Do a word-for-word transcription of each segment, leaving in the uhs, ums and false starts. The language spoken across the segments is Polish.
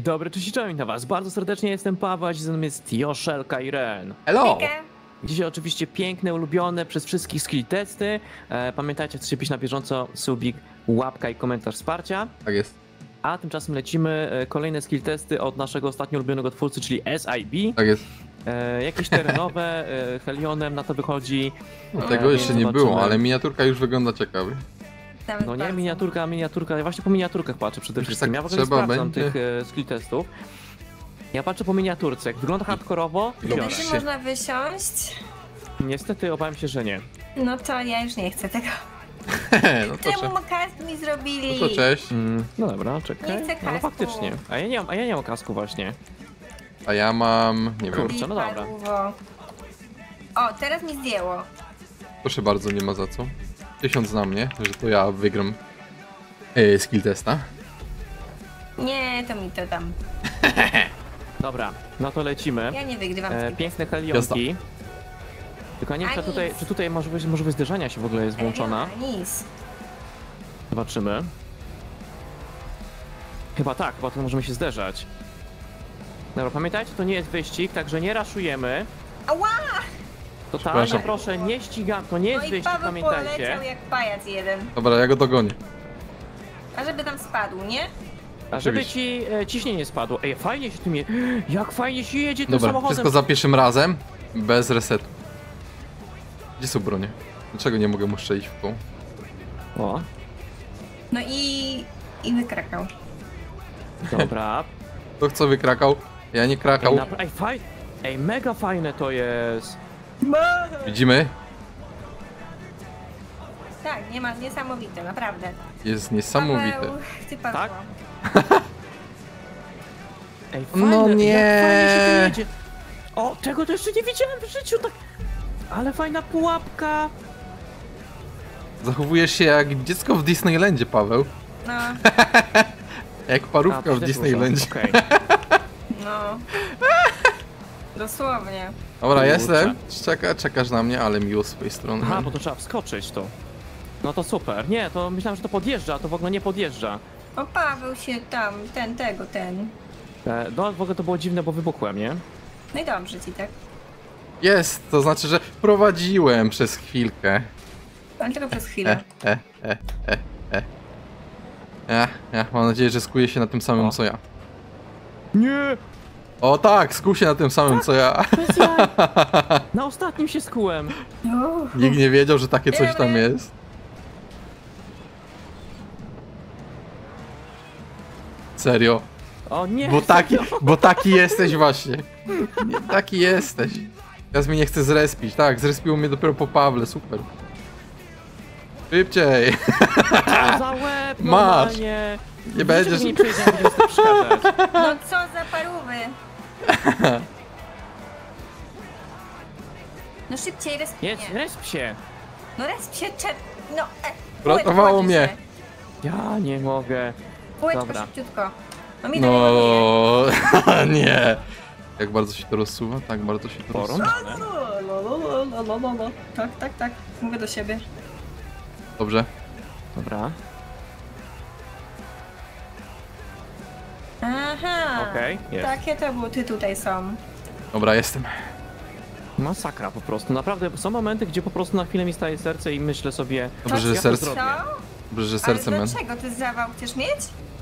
dobry, cześć i cześć na was. Bardzo serdecznie jestem Paweł, a ze mną jest Joszelka i Ren. Hello! Dzisiaj oczywiście piękne, ulubione przez wszystkich skill testy. E, pamiętajcie, chcecie pisać na bieżąco, subik, łapka i komentarz wsparcia. Tak jest. A tymczasem lecimy e, kolejne skill testy od naszego ostatnio ulubionego twórcy, czyli S I B. Tak jest. E, jakieś terenowe, e, Helionem na to wychodzi. No, E, tego jeszcze nie zobaczymy. było, ale miniaturka już wygląda ciekawie. No nie, miniaturka, miniaturka, ja właśnie po miniaturkach patrzę przede Już wszystkim. tak Ja w ogóle nie trzeba sprawdzam będzie. tych e, skill testów. Ja patrzę po miniaturce, jak wygląda hardkorowo, biorę. Lubisz Czy się. można wysiąść? Niestety obawiam się, że nie. No to ja już nie chcę tego. no to Czemu cze- makast mi zrobili? no to cześć. Mm, no dobra, czekaj. Nie chcę No, no kasku. faktycznie. A ja nie mam, a ja nie mam kasku właśnie. A ja mam... nie wiem. Kurczę, no dobra. Paruwo. O, teraz mi zdjęło. Proszę bardzo, nie ma za co. Tysiąc na mnie, że to ja wygram e, skill testa. Nie, to mi to tam. Dobra, no to lecimy. Ja nie wygrywam. E, z piękne helionki. Tylko nie wiem, czy A tutaj, nic. czy tutaj możliwość, możliwość zderzenia się w ogóle jest włączona. Nic. Zobaczymy. Chyba tak, chyba to możemy się zderzać. Dobra, pamiętajcie, to nie jest wyścig, także nie raszujemy. Ała! Totalnie Przepraszam. proszę, nie ścigam, to nie No jest i wyścig, Paweł poleciał pamiętajcie. jak pajac jeden. Dobra, ja go dogonię. A żeby tam spadł, nie? A żeby Oczywiście. ci e, ciśnienie spadło. Ej, fajnie się tym je... Jak fajnie się jedzie tym Dobra, samochodem. wszystko za pierwszym razem, bez resetu. Gdzie są bronie? Dlaczego nie mogę mu strzelić w pół? O, No i... i wykrakał. dobra. To kto wykrakał? Ja nie Ej, krakał. napra- Ej, faj... Ej, mega fajne to jest. Widzimy? Tak, nie ma, niesamowite, naprawdę. Jest niesamowite. Paweł, ty Paweł. Tak? Ej, fajne, No nie. jak fajnie się to jedzie. O, tego to jeszcze nie widziałem w życiu, tak... Ale fajna pułapka. Zachowujesz się jak dziecko w Disneylandzie, Paweł. No, Jak parówka A, w też Disneylandzie. dużo, okej. no. Dosłownie. Dobra, Kurczę. jestem. Czeka, czekasz na mnie, ale miło z twojej strony. Aha, bo to trzeba wskoczyć tu. No to super. Nie, to myślałem, że to podjeżdża, a to w ogóle nie podjeżdża. O, Paweł się tam, ten, tego, ten. E, no w ogóle to było dziwne, bo wybuchłem, nie? No i dobrze ci tak. Jest, to znaczy, że prowadziłem przez chwilkę. Ale tylko przez E, chwilę. e, e, e, e. Ja, ja, mam nadzieję, że skuje się na tym samym O. co ja. Nie! O tak, skuł się na tym samym co ja. Bez jaj. Na ostatnim się skułem. Uff. Nikt nie wiedział, że takie coś tam Dobra. jest. Serio. O nie! Bo taki, bo taki jesteś właśnie. Nie, taki jesteś. Teraz mnie nie chce zrespić. Tak, zrespiło mnie dopiero po Pawle, super. Szybciej. Co za łeb, Masz. normalnie. Nie będziesz... Nie przejdziemy, będziemy sobie przeszkadzać. No co za parówy. No szybciej, resp Jedź, nie. resp się. No resp się, cze... No, e, Ratowało kółeczko mnie. się. Ja nie mogę. Kółeczko Dobra. szybciutko. No mi no. No nie. Jak bardzo się to rozsuwa? Tak bardzo się to rozsuwa. Porąbane. Tak, tak, tak. Mówię do siebie. Dobrze. Dobra, Aha. okej, jest. Takie to buty tutaj są. Dobra, jestem. Masakra po prostu. Naprawdę są momenty, gdzie po prostu na chwilę mi staje serce i myślę sobie... Dobrze, że ja to serce... zrobię. Co? Dobrze, że serce Ale men. dlaczego? Ty zawał chcesz mieć?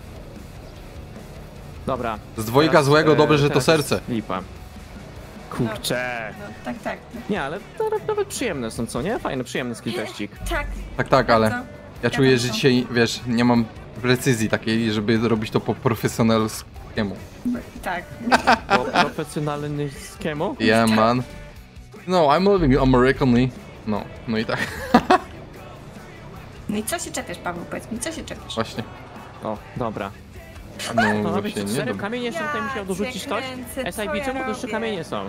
Dobra. Z dwojga teraz, złego e, dobrze, że to teraz serce. jest Lipa. Kurczę. No, tak, tak. Nie, ale nawet, nawet przyjemne są, co nie? Fajny, przyjemny skill teścik. Tak. Tak, tak, ale Co? ja czuję, że bardzo. dzisiaj, wiesz, nie mam precyzji takiej, żeby robić to po profesjonalskiemu. Tak. Po profesjonalnyskiemu? Yeah, man. No, I'm living Americanly. No, no i tak, No i co się czepiasz, Paweł? Powiedz mi, co się czepiasz? właśnie. O, dobra. No, No właśnie, wiecie, nie serio, dobra. kamienie jeszcze tutaj musiał dorzucić cię ktoś? kręcę, S I co B, ja czemu to jeszcze robię? kamienie są?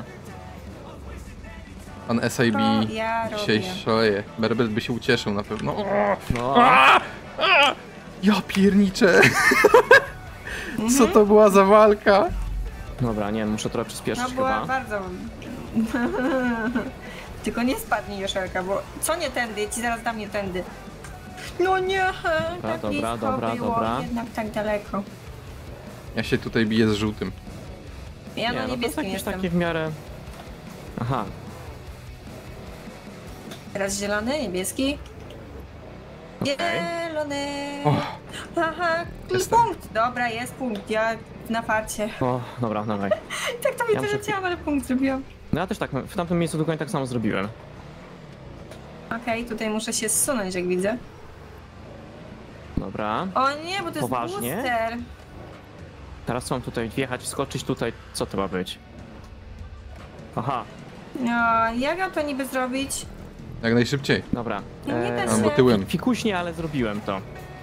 Pan S I B To ja dzisiaj robię. szaleje. Berbet by się ucieszył na pewno. O, No, ja pierniczę. Co to była za walka? dobra, nie, muszę trochę No przyspieszyć była chyba. bardzo... Tylko nie spadnij, Joszelka, bo co nie tędy? Ci zaraz dam nie tędy. No nie, tak dobra, blisko dobra, było, dobra. jednak tak daleko. Ja się tutaj biję z żółtym. Ja Nie, na no to jest niebieskim jakieś jestem. takie w miarę... Aha, Teraz zielony, niebieski. okej. Zielony. O, Aha, Jestem. punkt. Dobra, jest punkt. Ja na farcie. O, dobra, dawaj. Tak to mi Ja muszę- wyleciałam, ale punkt zrobiłam. No ja też tak, w tamtym miejscu dokładnie tak samo zrobiłem. Okej, tutaj muszę się zsunąć, jak widzę. Dobra. O nie, bo to jest Poważnie? booster. Teraz co mam tutaj wjechać, skoczyć tutaj, co to ma być? Aha, No, jak mam to niby zrobić? jak najszybciej. dobra. No nie da się. Albo tyłem. Fikuśnie, ale zrobiłem to.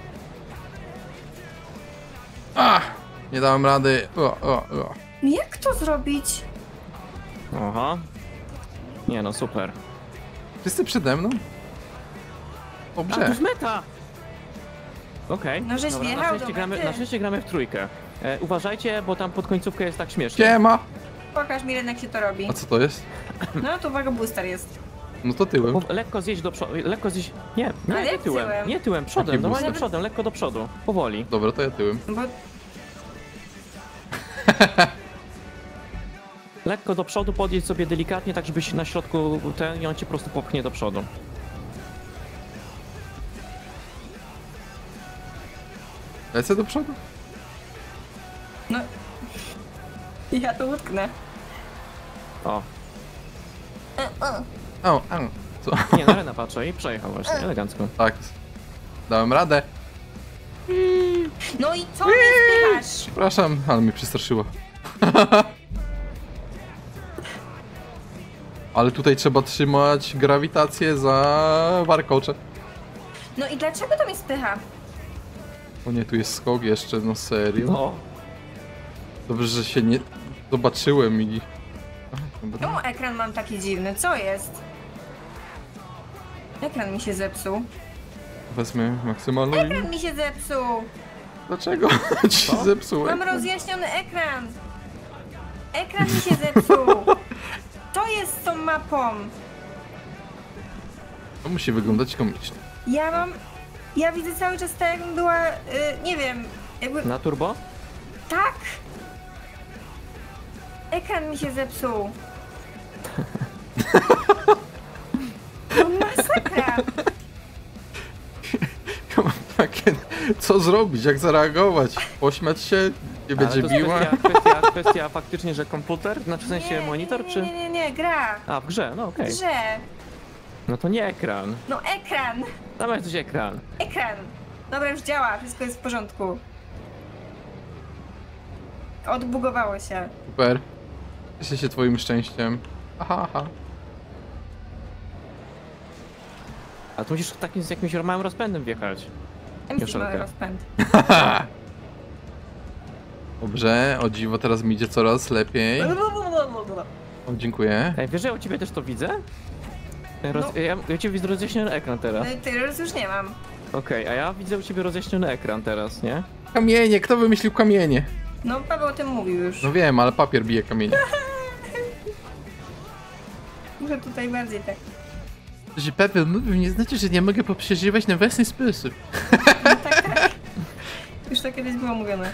A! Nie dałem rady. O, o, o. Jak to zrobić? Oho. Nie no, super. Wszyscy przede mną? A, to Dobrze. jest meta! Okej. No, żeś Dobra, na wjechał szczęście do gramy, mety. na szczęście gramy w trójkę. E, uważajcie, bo tam pod końcówkę jest tak śmiesznie. Siema! Pokaż mi, jak się to robi. A co to jest? No, to uwaga, booster jest. No to tyłem. Po- Lekko zjeść do przodu, lekko zjeść... Nie, nie, Ale nie jak tyłem, tyłem? nie tyłem, przodem, Jaki normalnie booster? przodem, lekko do przodu, powoli. Dobra, to ja tyłem. Bo Lekko do przodu, podjedź sobie delikatnie, tak żebyś na środku ten i on cię po prostu popchnie do przodu. Lecę do przodu? no... Ja to utknę. O, O, o. Co? nie, na Rena patrzę i przejechał właśnie, elegancko. Tak. Dałem radę. No i co mnie spychasz? Przepraszam, ale mnie przestraszyło. Ale tutaj trzeba trzymać grawitację za warkocze. No i dlaczego to mnie spycha? O nie, tu jest skok jeszcze, no serio. No, Dobrze, że się nie zobaczyłem i... Aha, dobra. Czemu ekran mam taki dziwny? Co jest? Ekran mi się zepsuł. Wezmę maksymalną i... Ekran mi się zepsuł! Dlaczego ci Co? zepsułem? Mam rozjaśniony ekran! Ekran mi się zepsuł! To jest z tą mapą! To musi wyglądać komicznie. Ja mam... Ja widzę cały czas tak jakbym była... Y, nie wiem... Jakby... na turbo? Tak! Ekran mi się zepsuł! To masakra! Ja mam takie... Co zrobić? Jak zareagować? Pośmiać się? Nie Ale będzie to jest biła? kwestia, kwestia, kwestia faktycznie, że komputer? Znaczy w sensie Nie, monitor, nie, czy... Nie, nie, nie, nie, gra! A, w grze, no okej. Grze! No to nie ekran. No ekran! Tam jest coś ekran. Ekran! Dobra, już działa, wszystko jest w porządku. Odbugowało się. Super. Cieszę się twoim szczęściem. Aha, aha. A tu musisz takim z jakimś małym rozpędem wjechać. M C Joszelka. mały rozpęd. Dobrze, o dziwo, teraz mi idzie coraz lepiej. O, dziękuję. Ej, wiesz, że ja u ciebie też to widzę? Roz... No. Ja, ja u ciebie widzę rozjaśniony ekran teraz. No i teraz już nie mam. Okej, a ja widzę u ciebie rozjaśniony ekran teraz, nie? Kamienie, kto wymyślił kamienie? No Paweł o tym mówił już. No wiem, ale papier bije kamienie. Muszę tutaj bardziej tak. Że papier mówił, nie znaczy, że nie mogę przeżywać na własny sposób. No tak, tak. Już to kiedyś było mówione.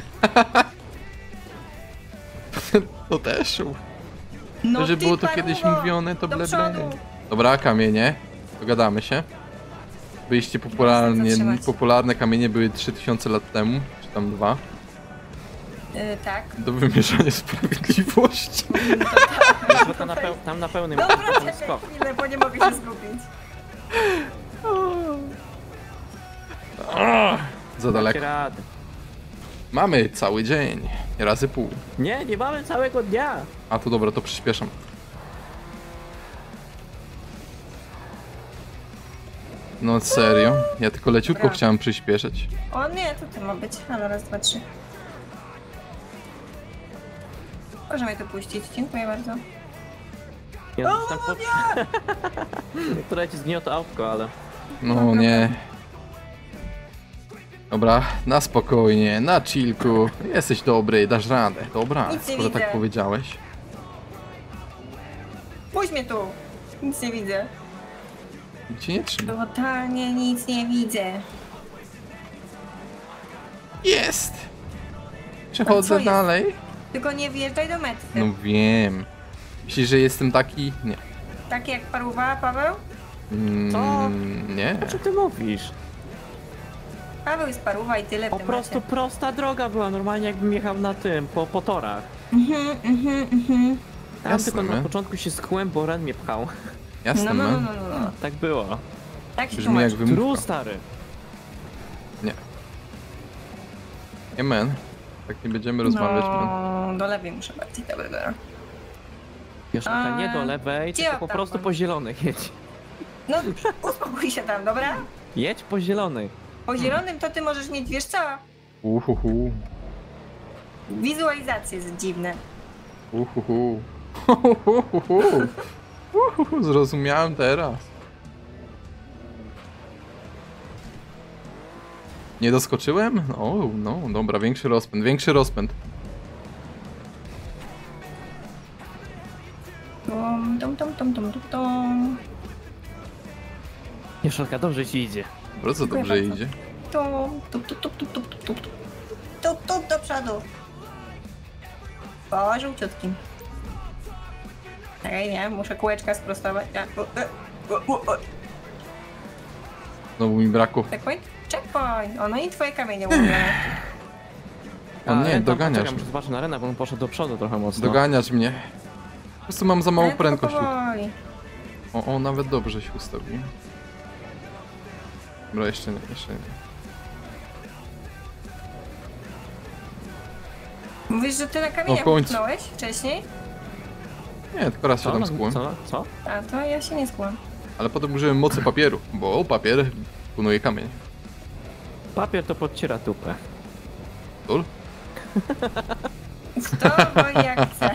To też. No To, że ty, było to paruwo, kiedyś mówione, to do ble ble. przodu. Dobra, kamienie. Dogadamy się. Byliście popularnie, zatrzymać. popularne kamienie były trzy tysiące lat temu, czy tam dwa. Yy, tak. Do wymierzania sprawiedliwości. Bo tam na, peł... tam na pełnym Dobra, tam czekaj skok. chwilę, bo nie mogę się zgubić. Za daleko. Rady. Mamy cały dzień. Razy pół. Nie, nie mamy całego dnia. A to dobra, to przyspieszam. No serio? Ja tylko leciutko Dobra. chciałem przyspieszyć. O nie, to to ma być. Ale raz, dwa, trzy. Proszę mnie tu puścić, dziękuję bardzo. Nie, no, tam po... Niektóre ci zgniotło autko, ale... No nie. Dobra, na spokojnie, na chillku. Jesteś dobry, dasz radę. Dobra, Nic nie skoro tak widzę. powiedziałeś. Puść mnie tu! Nic nie widzę. Cię nie trzyma. Totalnie nic nie widzę. Jest! przechodzę co jest? dalej. Tylko nie wjeżdżaj do mety. No wiem. Myślisz, że jestem taki? Nie. Takie jak paruwa, Paweł? Mm, Co? Nie. O czym ty mówisz? Paweł jest paruwa i tyle w Po temacie. prostu prosta droga była, normalnie jakbym jechał na tym, po, po torach. Mhm, mhm, mhm. Tam Jasne, tylko na my. początku się skłem, bo Ren mnie pchał. Jasne, No, no, no, man. no, no, no. Tak było. Tak się Brzmi tłumaczy. jak Tru, wymówka. stary. Nie. Nie, man. Tak nie będziemy rozmawiać, man. No, do lewej muszę bardziej, dobra, dobra. Joszelka, nie do A, lewej, gdzie tylko ja po tam prostu mam? po zielonych jedź. No, uspokój się tam, dobra? Jedź po zielonych. Po zielonym to ty możesz mieć, wiesz co? Uhuhu. Wizualizacje jest dziwne. Uhuhu. Uhuhu. Uhuhu. Zrozumiałem teraz. Nie doskoczyłem? O, no, dobra, większy rozpęd, większy rozpęd. Tum, tum, tum, tum, tum, tum, tum. Joszelka, dobrze ci idzie. Bardzo Dziękuję dobrze bardzo. idzie. Tum, tum, tum, tum, tum, tum, tum, tum. Tum, tum, do przodu. Po żółciutkim. Ej, nie, muszę kółeczka sprostować. A, o, o, o, o. Znowu mi brakło. Checkpoint? Checkpoint! O, no i twoje kamienie ulubione. O nie, Ren tam doganiasz poczekam, mnie. muszę zobaczyć na Rena, bo on poszedł do przodu trochę mocno. Doganiasz mnie. Po prostu mam za małą Ale tylko prędkość. powoli. O, o, nawet dobrze się ustawiłem. Dobra, jeszcze nie, jeszcze nie. Mówisz, że ty na kamieniach w końcu. utknąłeś wcześniej? Nie, tylko raz się Co? tam No, skłułem. co? Co? A, to ja się nie skłam. Ale potem użyłem mocy papieru, bo papier punuje kamień. Papier to podciera tupę. Tul? Kto woli jak chce.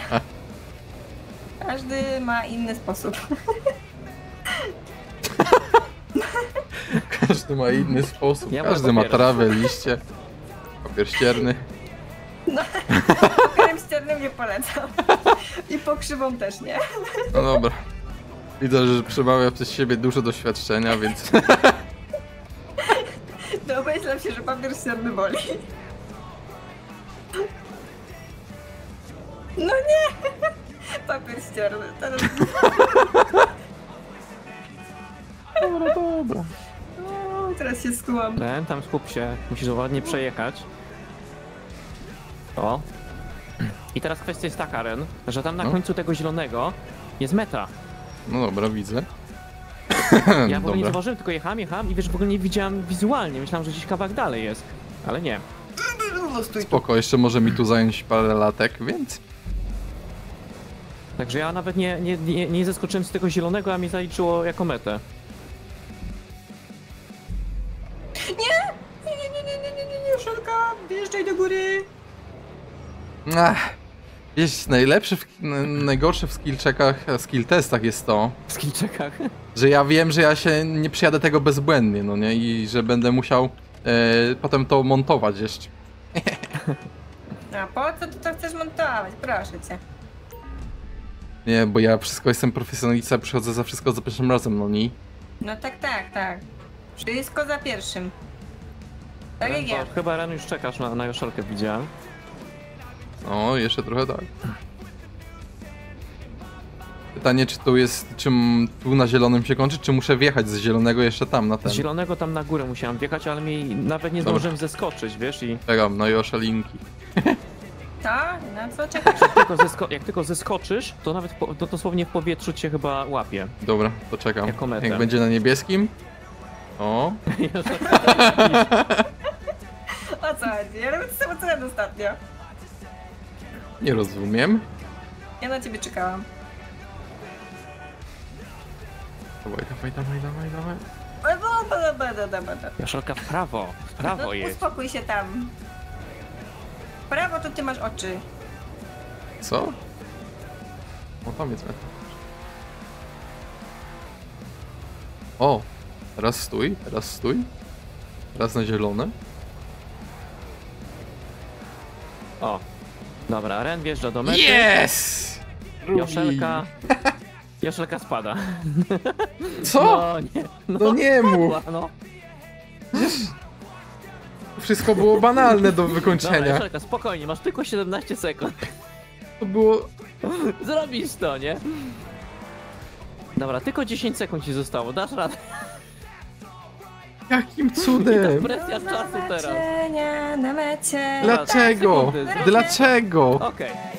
Każdy ma inny sposób. Każdy ma inny sposób. Ja wolę Każdy ma papieru. trawę, liście. Papier ścierny. Papierem ściernym nie polecam. I pokrzywą też nie. No dobra. Widzę, że przemawia przez siebie dużo doświadczenia, więc... Domyślam się, że papier ścierny boli. No nie! Papier ścierny. Teraz... Dobra, dobra. O, teraz się skułam. Ren, tam skup się, musisz ładnie przejechać. O. I teraz kwestia jest taka, Ren, że tam na No. końcu tego zielonego jest meta. No dobra, widzę. Ja w ogóle nie Dobra. zauważyłem, tylko jechałem, jechałem i wiesz, w ogóle nie widziałem wizualnie. Myślałem, że gdzieś kawałek dalej jest. Ale nie. Spoko, jeszcze może mi tu zająć parę latek, więc... Także ja nawet nie, nie, nie, nie zeskoczyłem z tego zielonego, a mi zaliczyło jako metę. Nie! Nie, nie, nie, nie, nie, nie, nie, nie, Szulka, wjeżdżaj do góry. Ach. Wiesz, najlepsze, w, n- najgorsze w skill checkach, skill testach jest to, W skillczekach. że ja wiem, że ja się nie przyjadę tego bezbłędnie, no nie? I że będę musiał e, potem to montować jeszcze. A po co ty to chcesz montować? Proszę cię. Nie, bo ja wszystko jestem profesjonalista, przychodzę za wszystko za pierwszym razem, no nie? No tak, tak, tak. Wszystko za pierwszym. Tak jak ja. Bo chyba Ren już czekasz na, na Joszelkę, widziałem. No, jeszcze trochę tak. Pytanie, czy tu jest, czym tu na zielonym się kończy, czy muszę wjechać z zielonego jeszcze tam na Z ten? zielonego tam na górę musiałem wjechać, ale mi nawet nie Dobra. zdążyłem zeskoczyć, wiesz, i Czekam, no Josza linki. To? Na co czekasz? jak tylko, zesko jak tylko zeskoczysz, to nawet po to dosłownie w powietrzu cię chyba łapie. Dobra, to czekam. Jako metę. Jak będzie na niebieskim? O, O co chodzi? Ja robię to samo co ja ostatnio. nie rozumiem. Ja na ciebie czekałam. Dawaj, dawaj, dawaj, dawaj, dawaj. Ba, ba, ba, ba, ba, ba, ba. Joszelka w prawo, w prawo No jest. uspokój się tam. W prawo to ty masz oczy. Co? O, tam jest meta. O, teraz stój, teraz stój. Teraz na zielone. O. Dobra, Ren wjeżdża do mety. Yes! Joszelka. Joszelka spada. Co? No nie. No, No nie mów. spadła, no. wszystko było banalne do Dobra, wykończenia. Joszelka, spokojnie, masz tylko siedemnaście sekund. To było... Zrobisz to, nie? Dobra, tylko dziesięć sekund ci zostało, dasz radę. Jakim I ta cudem? presja czasu teraz. Zobaczenia na mecie. Dlaczego? sekundy. Dlaczego? Okej,